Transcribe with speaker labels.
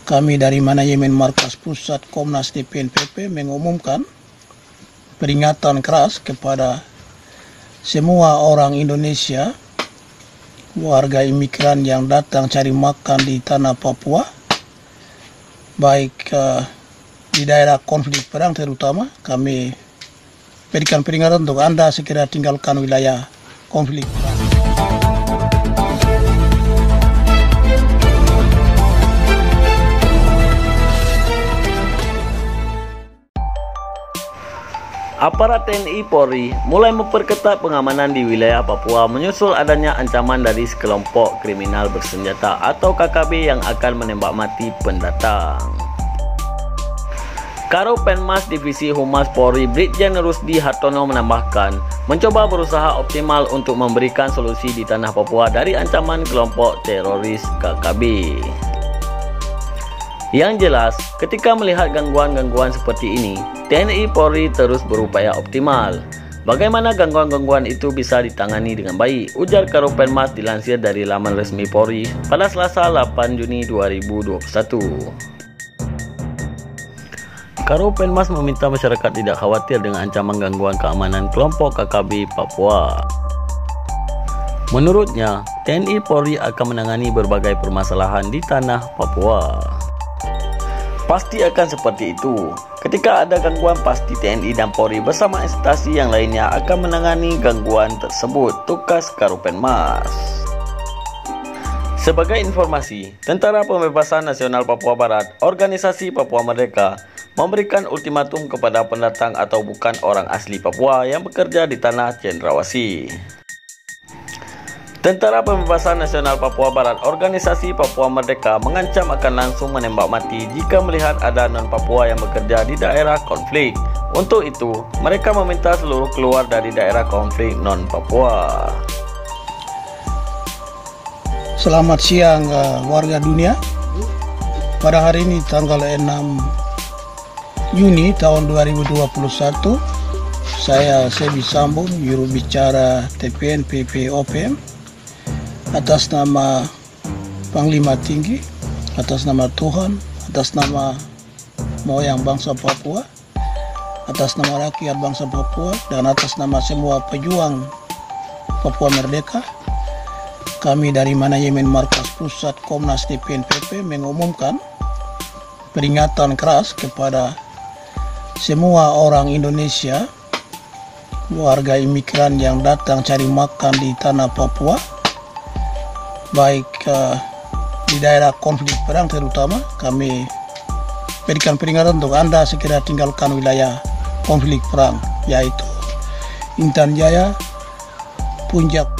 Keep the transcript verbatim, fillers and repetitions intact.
Speaker 1: Kami dari Manajemen Markas Pusat Komnas D P N P P mengumumkan peringatan keras kepada semua orang Indonesia, warga imigran yang datang cari makan di tanah Papua, baik uh, di daerah konflik perang terutama. Kami berikan peringatan untuk Anda segera tinggalkan wilayah konflik perang.
Speaker 2: Aparat T N I Polri mulai memperketat pengamanan di wilayah Papua menyusul adanya ancaman dari sekelompok kriminal bersenjata atau K K B yang akan menembak mati pendatang. Karopenmas Divisi Humas Polri Brigjen Rusdi Hartono menambahkan, mencoba berusaha optimal untuk memberikan solusi di tanah Papua dari ancaman kelompok teroris K K B. Yang jelas, ketika melihat gangguan-gangguan seperti ini, T N I Polri terus berupaya optimal. Bagaimana gangguan-gangguan itu bisa ditangani dengan baik, ujar Karopenmas dilansir dari laman resmi Polri pada Selasa delapan Juni dua ribu dua puluh satu. Karopenmas meminta masyarakat tidak khawatir dengan ancaman gangguan keamanan kelompok K K B Papua. Menurutnya, T N I Polri akan menangani berbagai permasalahan di tanah Papua. Pasti akan seperti itu. Ketika ada gangguan, pasti T N I dan Polri bersama instansi yang lainnya akan menangani gangguan tersebut, tukas Karopenmas. Sebagai informasi, Tentara Pembebasan Nasional Papua Barat, Organisasi Papua Merdeka, memberikan ultimatum kepada pendatang atau bukan orang asli Papua yang bekerja di tanah Cendrawasih. Tentara Pembebasan Nasional Papua Barat, Organisasi Papua Merdeka mengancam akan langsung menembak mati jika melihat ada non-Papua yang bekerja di daerah konflik. Untuk itu, mereka meminta seluruh keluar dari daerah konflik non-Papua.
Speaker 1: Selamat siang uh, warga dunia. Pada hari ini tanggal enam Juni tahun dua ribu dua puluh satu, saya Sebi Sambung, juru bicara T P N P P O P M, atas nama Panglima Tinggi, atas nama Tuhan, atas nama moyang bangsa Papua, atas nama rakyat bangsa Papua, dan atas nama semua pejuang Papua Merdeka, kami dari Manajemen Markas Pusat Komnas D P N P P mengumumkan peringatan keras kepada semua orang Indonesia, warga imigran yang datang cari makan di tanah Papua, baik uh, di daerah konflik perang terutama. Kami berikan peringatan untuk Anda segera tinggalkan wilayah konflik perang, yaitu Intan Jaya, Puncak